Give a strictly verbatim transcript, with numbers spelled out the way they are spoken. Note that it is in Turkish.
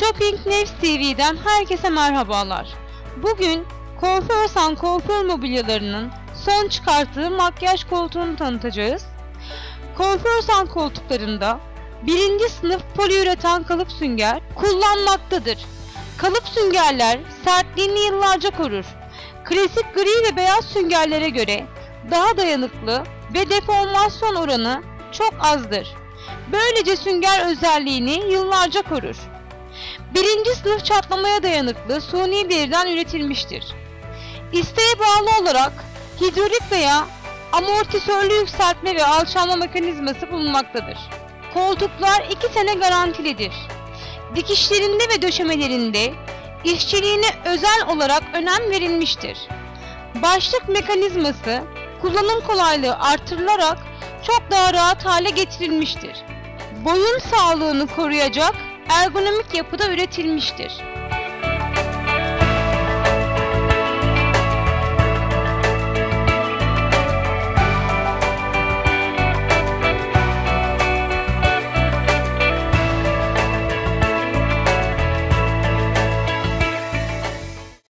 Shopping News T V'den herkese merhabalar. Bugün Kuaförsan kuaför mobilyalarının son çıkarttığı makyaj koltuğunu tanıtacağız. Kuaförsan koltuklarında birinci sınıf poliüretan kalıp sünger kullanmaktadır. Kalıp süngerler sertliğini yıllarca korur. Klasik gri ve beyaz süngerlere göre daha dayanıklı ve deformasyon oranı çok azdır. Böylece sünger özelliğini yıllarca korur. Birinci sınıf çatlamaya dayanıklı suni deriden üretilmiştir. İsteğe bağlı olarak hidrolik veya amortisörlü yükseltme ve alçalma mekanizması bulunmaktadır. Koltuklar iki sene garantilidir. Dikişlerinde ve döşemelerinde işçiliğine özel olarak önem verilmiştir. Başlık mekanizması kullanım kolaylığı artırılarak çok daha rahat hale getirilmiştir. Boyun sağlığını koruyacak ergonomik yapıda üretilmiştir.